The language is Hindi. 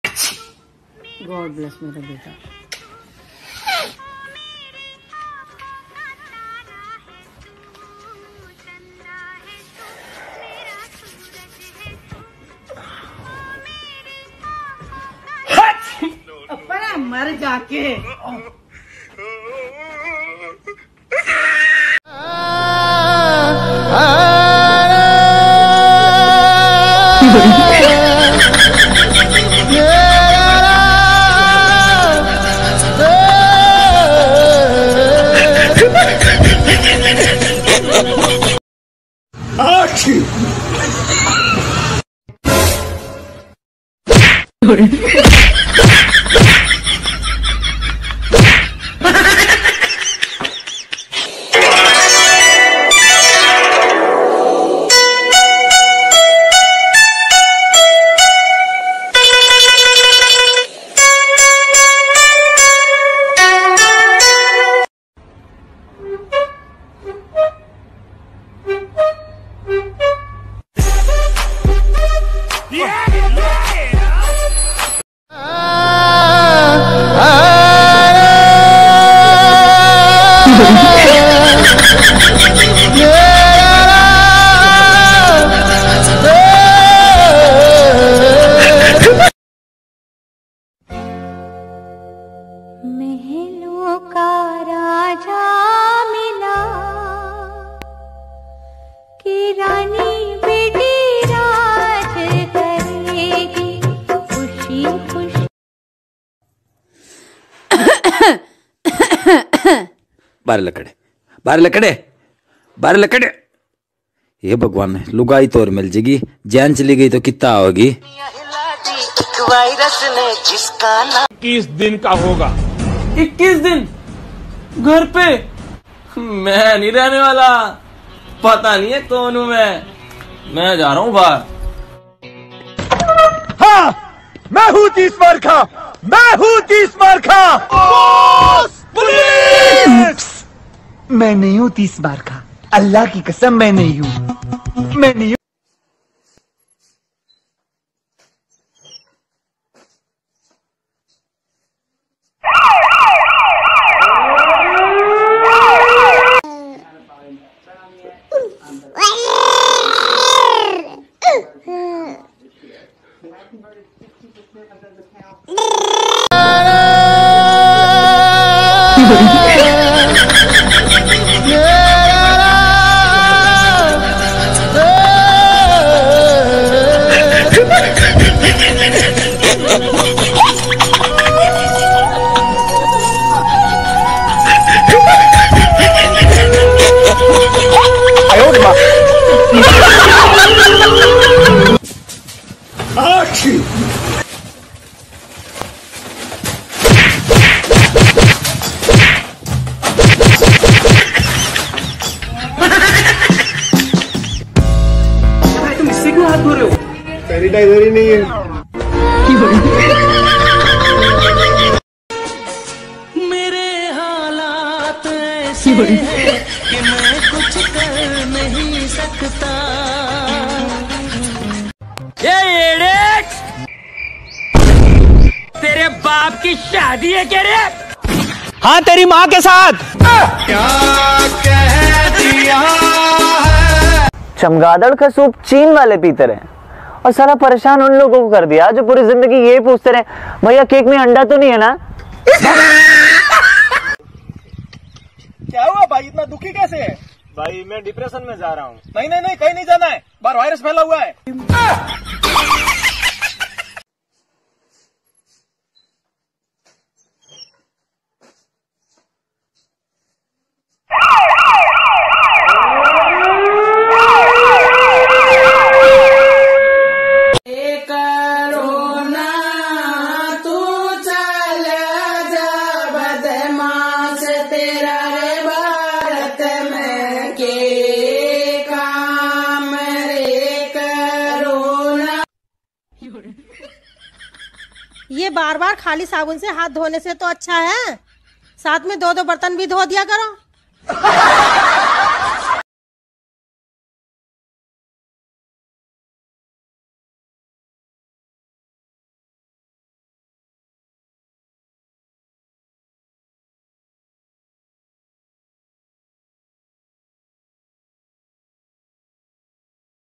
गॉड ब्लेस मेरा बेटा। अपना मर जाके। महलों का राजा मिला कि रानी बेटी राज करेगी खुशी खुशी। बारह लकड़े, बारह लकड़े, बारह लकड़े। ये भगवान, लुगाई तोर मिल जाएगी, जान चली गई तो कितना होगी। वायरस ने जिसका नाम 21 दिन का होगा। 21 दिन घर पे मैं नहीं रहने वाला। पता नहीं है कौन हूँ मैं जा रहा हूँ बाहर। हाँ, मैं हूँ 30 मार खा, मैं हूँ 30 मार खा। पुलिस! मैं नहीं हूँ 30 बार खा, अल्लाह की कसम मैं नहीं हूँ, मैं नहीं हूँ। तुम इससे क्यों हाथ धो रहे हो? सैनिटाइजर ही नहीं है। मेरे हालात ऐसे हैं कि मैं कुछ कर नहीं सकता। तेरे बाप की शादी है क्या रे? हाँ, तेरी माँ के साथ। क्या कह दिया है? चमगादड़ का सूप चीन वाले पीते रहे और सारा परेशान उन लोगों को कर दिया जो पूरी जिंदगी यही पूछते रहे, भैया केक में अंडा तो नहीं है ना? क्या हुआ भाई, इतना दुखी कैसे है? भाई मैं डिप्रेशन में जा रहा हूँ। नहीं नहीं नहीं, कहीं नहीं जाना है, बाहर वायरस फैला हुआ है। ये बार बार खाली साबुन से हाथ धोने से तो अच्छा है साथ में दो दो बर्तन भी धो दिया करो।